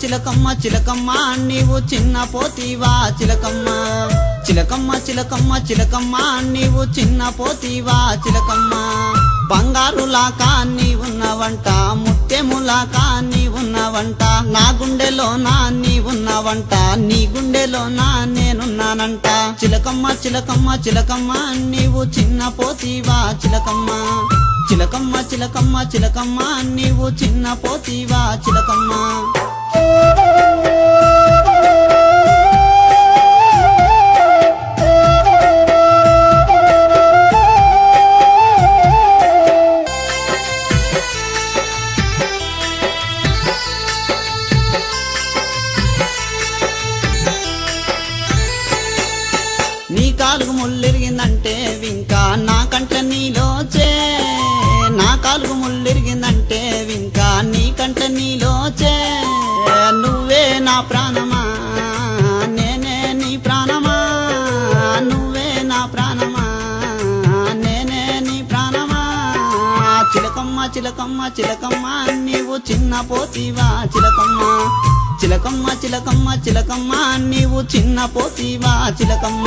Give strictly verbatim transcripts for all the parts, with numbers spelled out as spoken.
చిలకమ్మ చిలకమ్మ నీవు చిన్న పోతివా చిలకమ్మ చిలకమ్మ చిలకమ్మ చిలకమ్మ నీవు చిన్న పోతివా చిలకమ్మ బంగారులాకా నీవున్నవంట ముత్యములాకా నీవున్నవంట నా గుండెలో నా నీవున్నవంట నీ గుండెలో నా నేనున్నానంట చిలకమ్మ చిలకమ్మ చిలకమ్మ నీవు చిన్న పోతివా చిలకమ్మ చిలకమ్మ చిలకమ్మ చిలకమ్మ నీవు చిన్న పోతివా చిలకమ్మ నీ కాలుగు ముళ్ళిరిగిందంటే వింకా నా కంట నీలోచే నా కాలుగు ముళ్ళిరిగిందంటే వింకా నీ కంట నీలోచే నువ్వే నా ప్రాణమా నేనే నీ ప్రాణమా నువ్వే నా ప్రాణమా నేనే నీ ప్రాణమా చిలకమ్మ చిలకమ్మ చిలకమ్మ నీవు చిన్న పోతివా చిలకమ్మ చిలకమ్మ చిలకమ్మ చిలకమ్మ నీవు చిన్న పోతివా చిలకమ్మ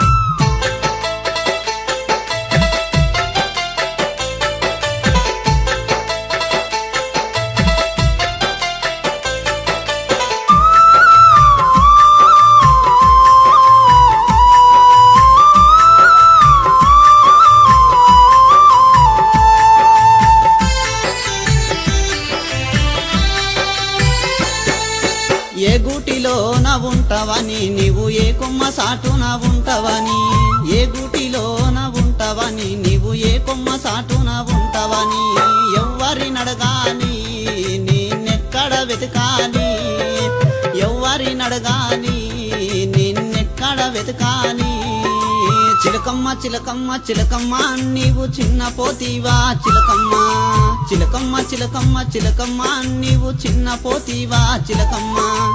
ఏ గూటిలో నా ఉంటావని నీవు ఏ కొమ్మ సాటున ఉంటావని ఏ గూటిలో నా ఉంటావని నీవు ఏ కొమ్మ సాటున ఉంటావని ఎవ్వరి నడగాని నిన్నెక్కడ వెతకాలి ఎవ్వరి నడగాని నిన్నెక్కడ వెతకాలి చిలకమ్మ చిలకమ్మ చిలకమ్మ నీవు చిన్న పోతివా చిలకమ్మ చిలకమ్మ చిలకమ్మ చిలకమ్మ నీవు చిన్న పోతివా చిలకమ్మ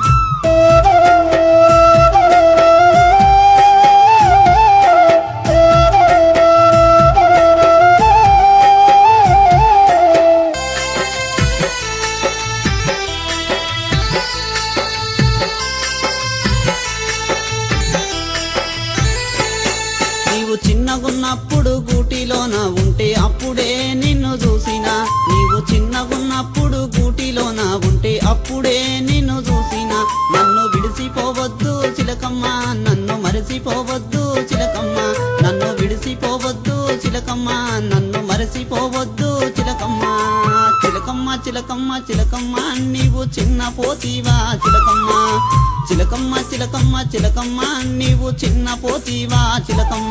నీవు చిన్నగున్నప్పుడు గూటిలోన ఉంటే అప్పుడే నిన్ను చూసినా నీవు చిన్నగున్నప్పుడు గూటిలోన ఉంటే అప్పుడే నిన్ను చూసినా నన్ను విడిసిపోవద్దు చిలకమ్మ నన్ను మరసిపోవద్దు చిలకమ్మ నన్ను విడిసిపోవద్దు చిలకమ్మ నన్ను మరసిపోవద్దు చిలకమ్మ చిలకమ్మ చిలకమ్మ చిలకమ్మ నీవు చిన్న పోతివా చిలకమ్మ చిలకమ్మ చిలకమ్మ చిలకమ్మ నీవు చిన్న పోతివా చిలకమ్మ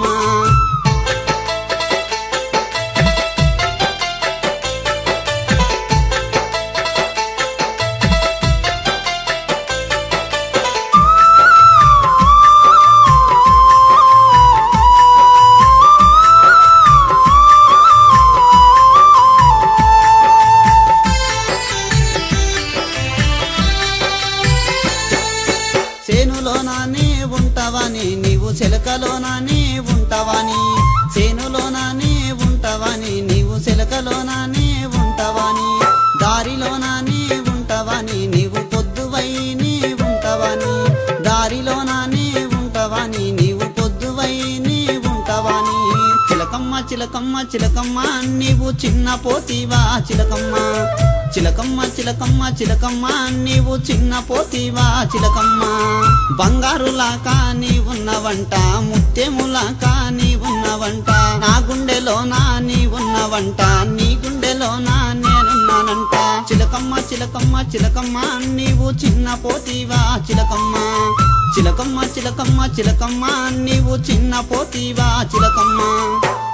సేనులోనే ఉంటావని నీవు చిలకలోనే ఉంటావని సేనులోనే ఉంటావని నీవు చిలకలోనే ఉంటావని దారిలోనే ఉంటావని నీవు పొద్దువై నీ ఉంటావని దారిలోనే ఉంటావని నీవు పొద్దువై నీ ఉంటావని చిలకమ్మ చిలకమ్మ చిలకమ్మ నీవు చిన్న పోతివా చిలకమ్మ చిలకమ్మ చిలకమ్మ చిలకమ్మ నీవు చిన్న పోతివా చిలకమ్మ బంగారులాకా నీవున్నవంట ముత్యములాకా నీవున్నవంట నా గుండెలో నా నీవున్నవంట నీ గుండెలో నా నేనున్నానంట చిలకమ్మ చిలకమ్మ చిలకమ్మ నీవు చిన్న పోతివా చిలకమ్మ చిలకమ్మ చిలకమ్మ చిలకమ్మ నీవు చిన్న పోతివా చిలకమ్మ